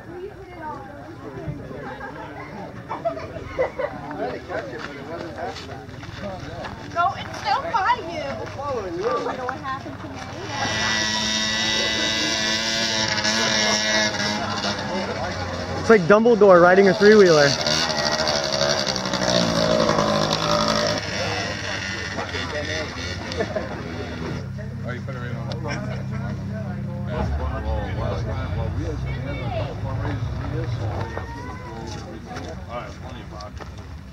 No, it's still by you. Following you. I wonder what happened to me. It's like Dumbledore riding a three-wheeler. Oh, you put it right on the front. All right, plenty of vodka.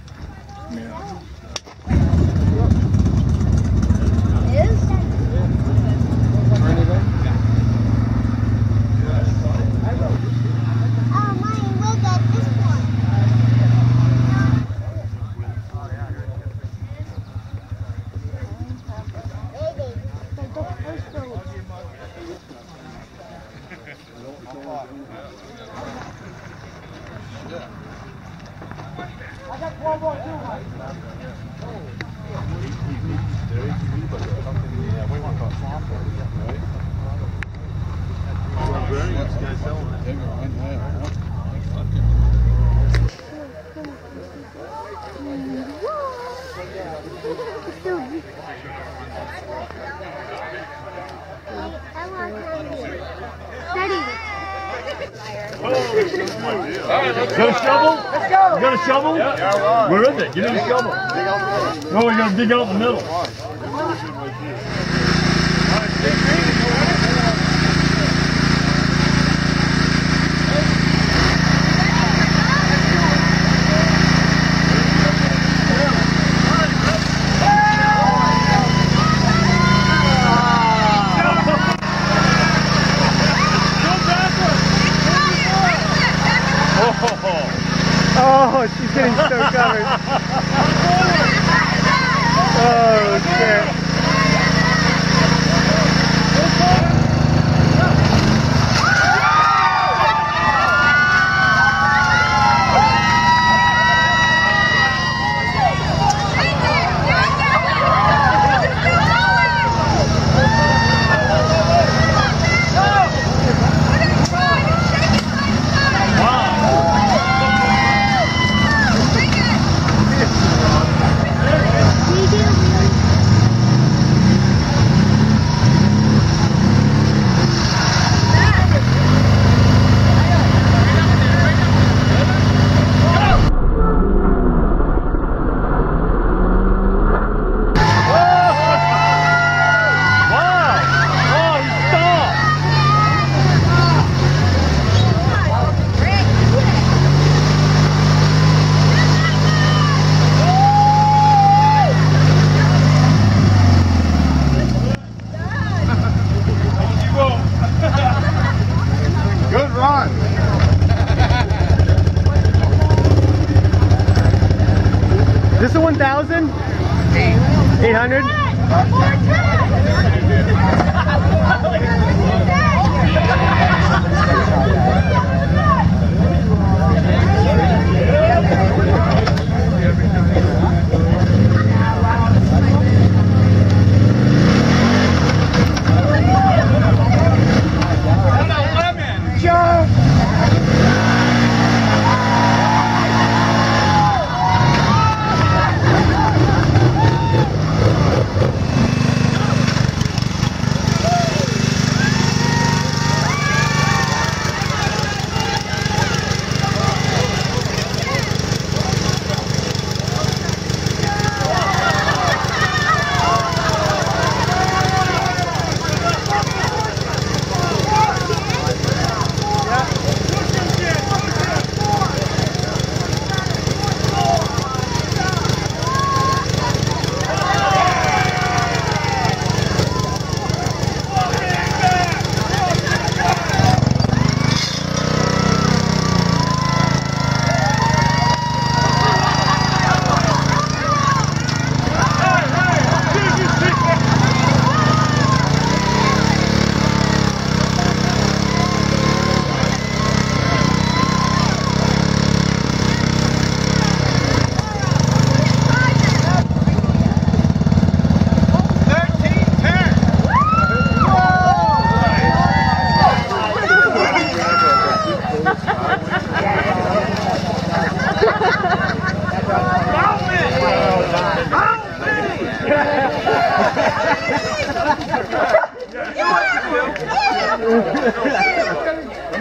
Got a shovel? Let's go! You got a shovel? Yeah. Where is it? Give me the shovel. No, we gotta dig out in the middle. Oh, she's getting so covered. Oh, shit. Good run. This is 1,000? 800?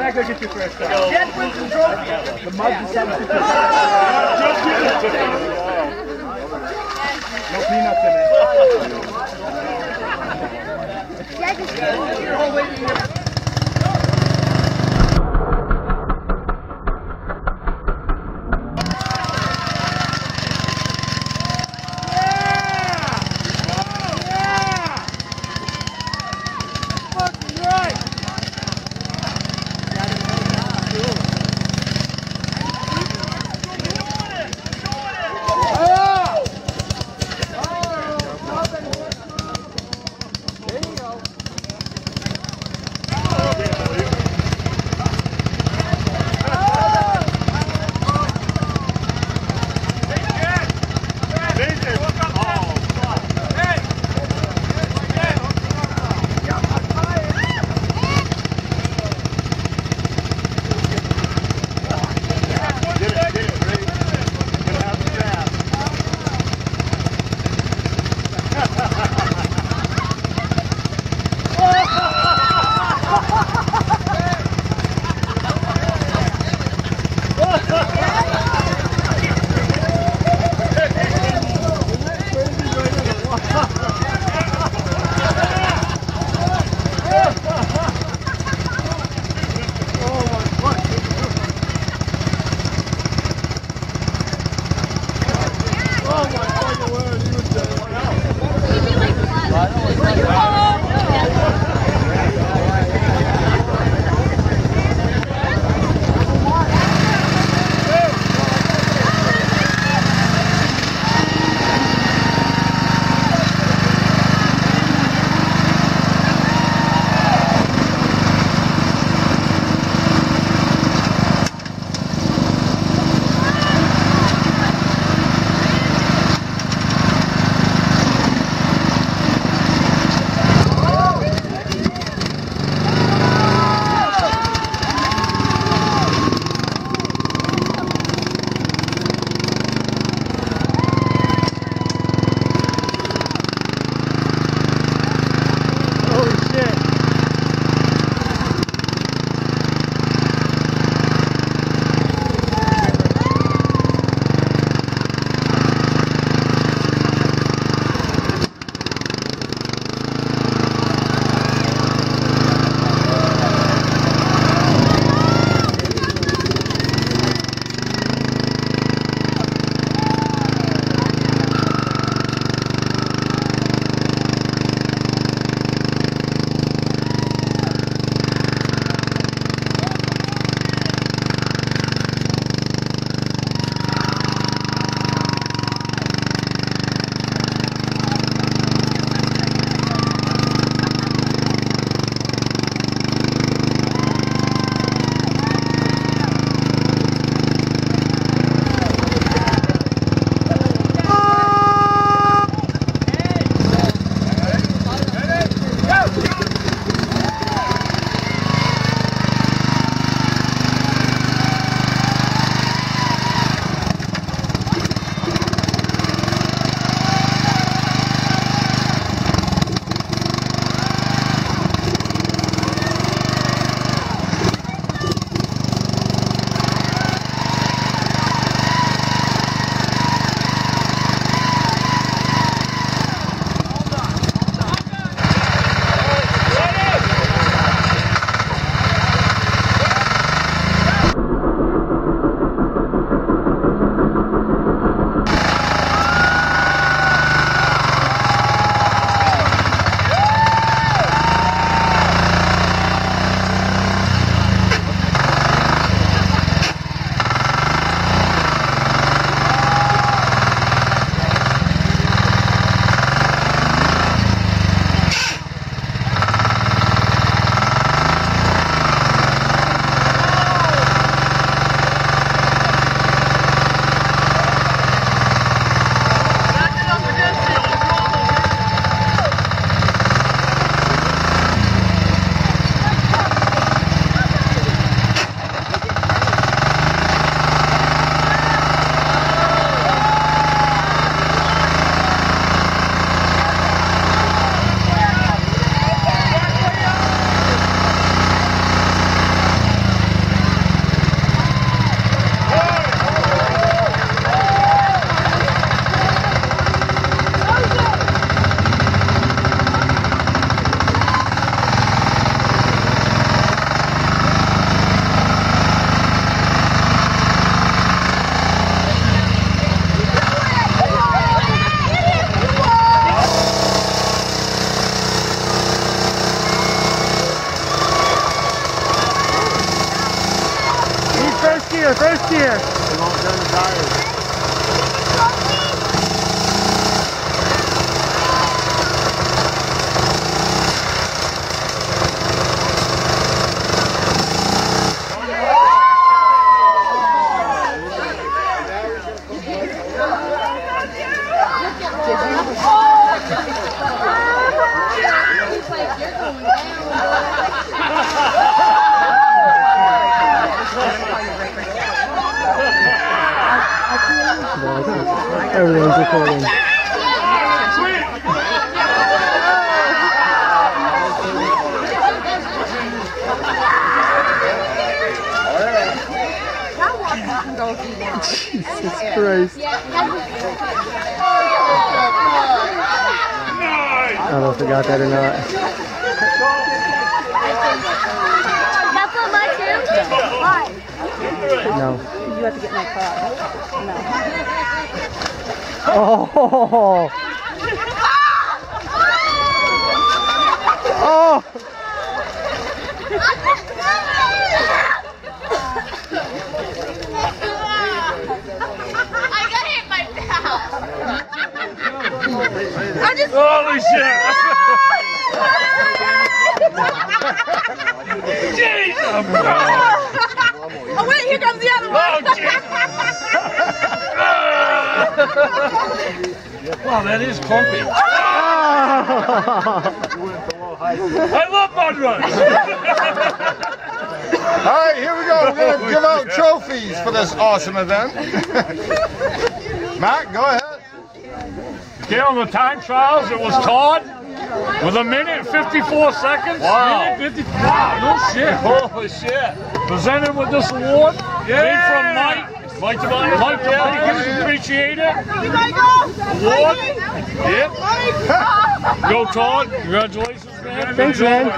Jack, go get your first shot. Jack wins the trophy. The mug is 7 No peanuts in it. Jack is your whole way to here. gear, first gear. We won't turn the tires. Everyone's recording. Jesus Christ. I don't know if I got that or not. That's on my too? Why? No. You have to get my car. No. Oh! Oh! I got hit by that. I just. Holy shit! Jesus! Oh wait, here comes the other one. Wow, that is clumpy. I love mud runs. All right, here we go. We're going to give out trophies for this awesome event. Matt, go ahead. Okay, on the time trials, it was Todd with 1 minute and 54 seconds. Wow. Wow, no shit. Holy shit. Presented with this award. Made from Mike. Mike DeMonic, appreciate it. Award. Yep. Go Todd. Congratulations, man. Thanks, man.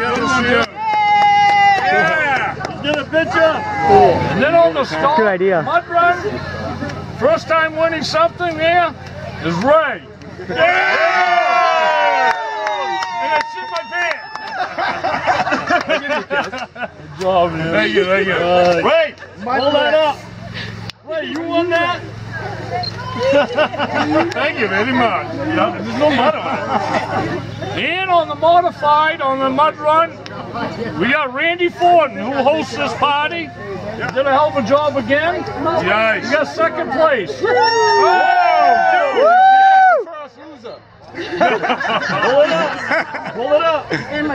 Yeah. Let's get a picture. And then on the start, Good idea. mud run. First time winning something there is Ray. Yeah! And I shit my pants. Good job, man. Thank you, thank you. Ray, hold that up. Ray, you won that? Thank you very much. Yep, there's no mud on it. And on the modified, on the mud run, we got Randy Forden, who hosts this party. Did a hell of a job again. Nice. You got second place. Oh, dude. Pull it up. Pull it up.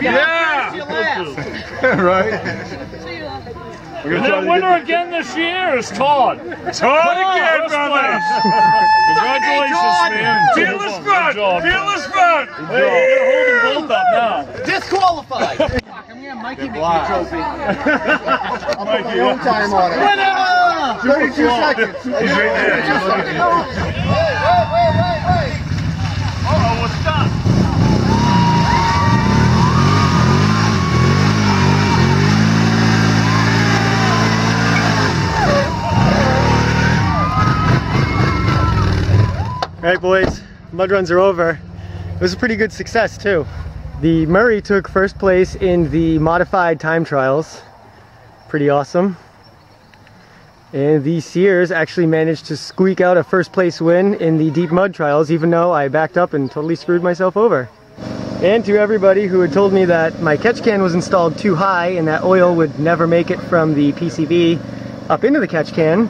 Yeah. Right. And the winner again this year is Todd. Todd again, brothers. Congratulations, man. Fearless run. Fearless run. Hey, you're holding both up now. Disqualified. Fuck, I'm gonna Mikey make me a trophy. I'll put my own time on it. 32 seconds. He's right there. He's looking at you. Wait. Uh-oh, what's done? Alright boys, mud runs are over. It was a pretty good success too. The Murray took first place in the modified time trials. Pretty awesome. And the Sears actually managed to squeak out a first place win in the deep mud trials, even though I backed up and totally screwed myself over. And to everybody who had told me that my catch can was installed too high and that oil would never make it from the PCV up into the catch can,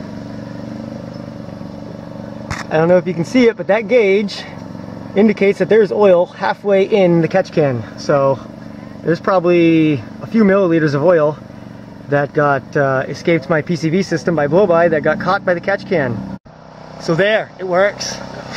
I don't know if you can see it, but that gauge indicates that there's oil halfway in the catch can. So there's probably a few milliliters of oil that got escaped my PCV system by blow-by that got caught by the catch can. So there, it works.